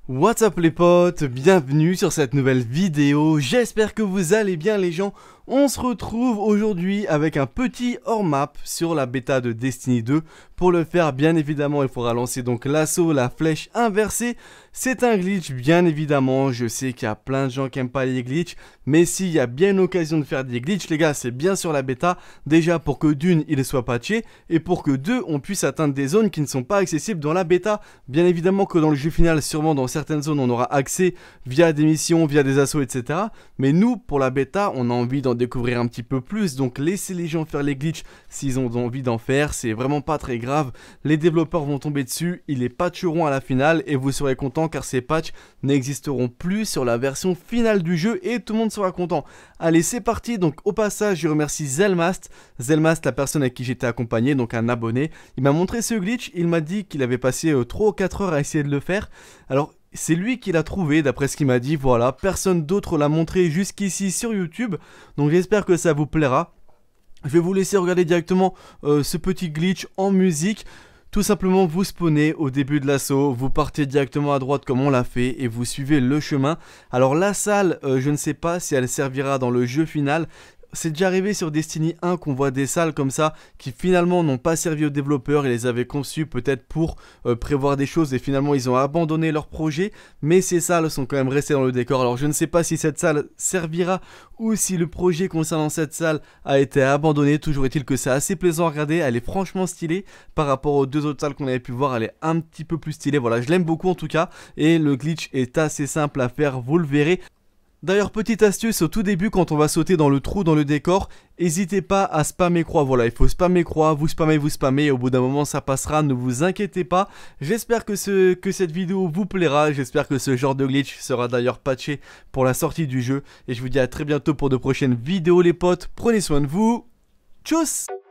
What's up les potes, bienvenue sur cette nouvelle vidéo, j'espère que vous allez bien les gens. On se retrouve aujourd'hui avec un petit hors-map sur la bêta de Destiny 2. Pour le faire, bien évidemment, il faudra lancer donc l'assaut, la flèche inversée. C'est un glitch, bien évidemment, je sais qu'il y a plein de gens qui aiment pas les glitches, mais s'il y a bien une occasion de faire des glitches, les gars, c'est bien sur la bêta. Déjà pour que d'une, il soit patché, et pour que deux, on puisse atteindre des zones qui ne sont pas accessibles dans la bêta. Bien évidemment que dans le jeu final, sûrement dans certaines zones, on aura accès via des missions, via des assauts, etc. Mais nous, pour la bêta, on a envie d'en découvrir un petit peu plus, donc laissez les gens faire les glitches s'ils ont envie d'en faire, c'est vraiment pas très grave. Les développeurs vont tomber dessus, ils les patcheront à la finale et vous serez content car ces patchs n'existeront plus sur la version finale du jeu et tout le monde sera content. Allez, c'est parti. Donc au passage, je remercie Zelmast, la personne avec qui j'étais accompagné, donc un abonné. Il m'a montré ce glitch, il m'a dit qu'il avait passé 3 ou 4 heures à essayer de le faire. Alors c'est lui qui l'a trouvé d'après ce qu'il m'a dit, voilà, personne d'autre l'a montré jusqu'ici sur YouTube, donc j'espère que ça vous plaira. Je vais vous laisser regarder directement ce petit glitch en musique. Tout simplement vous spawnez au début de l'assaut, vous partez directement à droite comme on l'a fait et vous suivez le chemin. Alors la salle, je ne sais pas si elle servira dans le jeu final. C'est déjà arrivé sur Destiny 1 qu'on voit des salles comme ça qui finalement n'ont pas servi aux développeurs, ils les avaient conçues peut-être pour prévoir des choses et finalement ils ont abandonné leur projet, mais ces salles sont quand même restées dans le décor. Alors je ne sais pas si cette salle servira ou si le projet concernant cette salle a été abandonné, toujours est-il que c'est assez plaisant à regarder, elle est franchement stylée par rapport aux deux autres salles qu'on avait pu voir, elle est un petit peu plus stylée, voilà, je l'aime beaucoup en tout cas et le glitch est assez simple à faire, vous le verrez. D'ailleurs, petite astuce, au tout début, quand on va sauter dans le trou dans le décor, n'hésitez pas à spammer croix, voilà, il faut spammer croix, vous spammez, et au bout d'un moment ça passera, ne vous inquiétez pas. J'espère que cette vidéo vous plaira, j'espère que ce genre de glitch sera d'ailleurs patché pour la sortie du jeu, et je vous dis à très bientôt pour de prochaines vidéos les potes, prenez soin de vous, tchuss!